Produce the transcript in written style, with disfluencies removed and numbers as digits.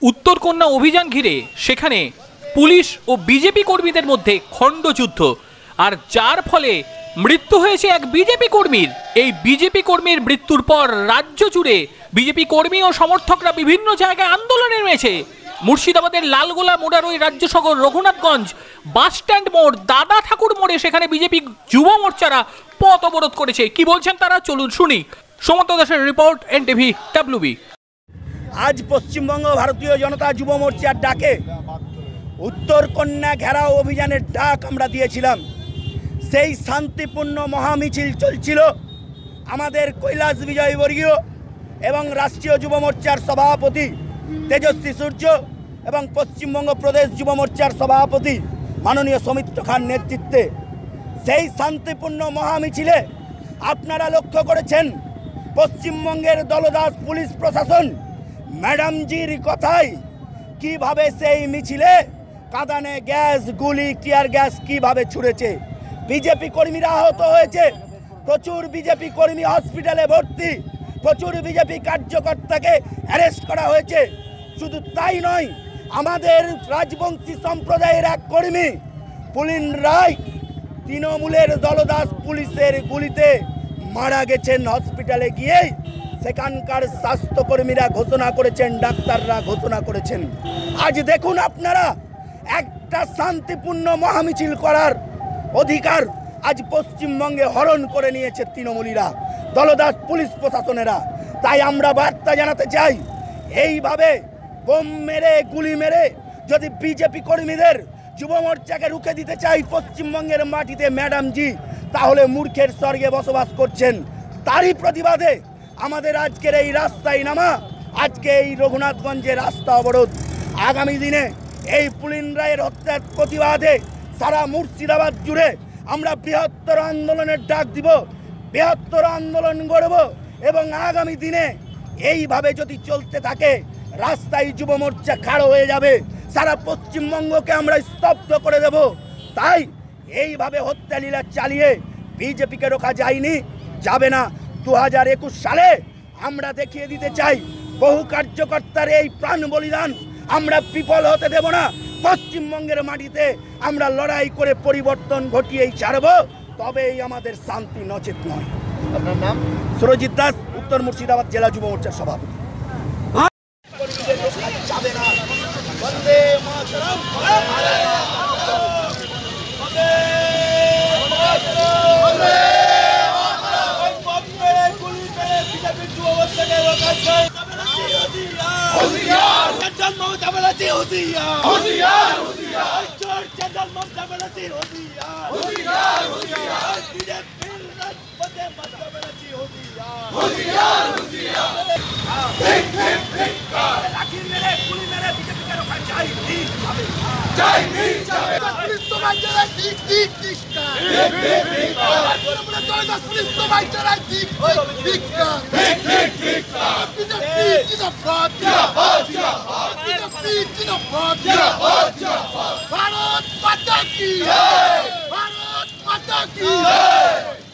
उत्तरकन्या अभियान घिरे सेखाने पुलिश और बीजेपी कर्मीদের মধ্যে খণ্ডযুদ্ধ আর যার ফলে মৃত্যু হয়েছে এক বিজেপি কর্মীর। এই বিজেপি কর্মীর মৃত্যুর পর রাজ্য জুড়ে বিজেপি কর্মী ও সমর্থকরা বিভিন্ন জায়গায় আন্দোলনে নেমেছে। মুর্শিদাবাদের লালগোলা মোড়ারই রাজ্য শহর রঘুনাথগঞ্জ বাস স্ট্যান্ড মোড় দাদা ঠাকুর মোড়ে সেখানে বিজেপি যুব মোর্চারা পথ অবরোধ করেছে। কি বলছেন তারা চলুন শুনি। সমন্ত দাসের রিপোর্ট, এনটিভি ডাব্লিউবি। आज पश्चिमबंग भारतीय जनता युव मोर्चार डाके उत्तरकन्या घेराव अभियानेर डाक आमरा दिएछिलाम। सेई शांतिपूर्ण महामिছিল चलछिल आमादेर কৈলাস विजय बर्गीय एवं राष्ट्रीय युव मोर्चार सभापति तेजस्वी सूर्य एवं पश्चिमबंग प्रदेश युव मोर्चार सभापति माननीय सौमित्र खान नेतृत्वे सेई शांतिपूर्ण महामिছিলে आपनारा लक्ष्य करेछेन पश्चिमबंगेर दलदास पुलिस प्रशासन मैडम जीर कथाय किभाबे सेई मिছিলে कादाने ग्यास गुली टियार ग्यास किभाबे छुड़ेছে। बीजेपी कर्मीरा आहत हয়েছে, प्रचुर बीजेपी कर्मी हॉस्पिटले भर्ती, प्रचुर बीजेपी कार्यकर्ताके अरेस्ट करा हয়েছে। शुधु ताई नय, आमादेर राजबंशी सम्प्रदायेर एक कर्मी पुलिन राय तृणमूलेर दलदास पुलिसेर गुलिते मारा गेছেন हॉस्पिटले गिয়ে। সেখানকার স্বাস্থ্যকর্মীরা ঘোষণা করেছেন, ডাক্তাররা ঘোষণা করেছেন। আজ দেখুন আপনারা একটা শান্তিপূর্ণ মহামিছিল করার অধিকার আজ পশ্চিমবঙ্গে হরণ করে নিয়েছে তৃণমূলীরা, দলদাস পুলিশ প্রশাসনেরা। তাই আমরা বার্তা জানাতে চাই, এইভাবে বোম মেরে গুলি মেরে যদি বিজেপি কর্মীদের যুব মোর্চাকে রুখে দিতে চাই পশ্চিমবঙ্গের মাটিতে ম্যাডাম জি, তাহলে মূর্খের স্বর্গে বসবাস করছেন। তারই প্রতিবাদে আমাদের আজকের এই রাস্তায় নামা, আজকে এই রঘুনাথগঞ্জের রাস্তা অবরোধ। আগামী দিনে এই পুলিন রায়ের হত্যার প্রতিবাদে সারা মুর্শিদাবাদ জুড়ে আমরা বৃহত্তর আন্দোলনের ডাক দিব, বৃহত্তর আন্দোলন গড়ব এবং আগামী দিনে এইভাবে যদি চলতে থাকে রাস্তায় যুব মোর্চা খাড়ো হয়ে যাবে, সারা পশ্চিমবঙ্গকে আমরা স্তব্ধ করে দেব। তাই এইভাবে হত্যালীলা চালিয়ে বিজেপিকে রোখা যায়নি, যাবে না। 2021 সালে আমরা দেখিয়ে দিতে চাই বহু কার্যকর্তার এই প্রাণ বলিদান আমরা বিফল হতে দেব না। পশ্চিমবঙ্গের মাটিতে আমরা লড়াই করে পরিবর্তন ঘটিয়েই ছাড়ব, তবেই আমাদের শান্তি, নচেত নয়। আপনার নাম? সুরজিৎ দাস, উত্তর মুর্শিদাবাদ জেলা যুব মোর্চার সভাপতি। বন্দে মাতরম। भारत माता की जय।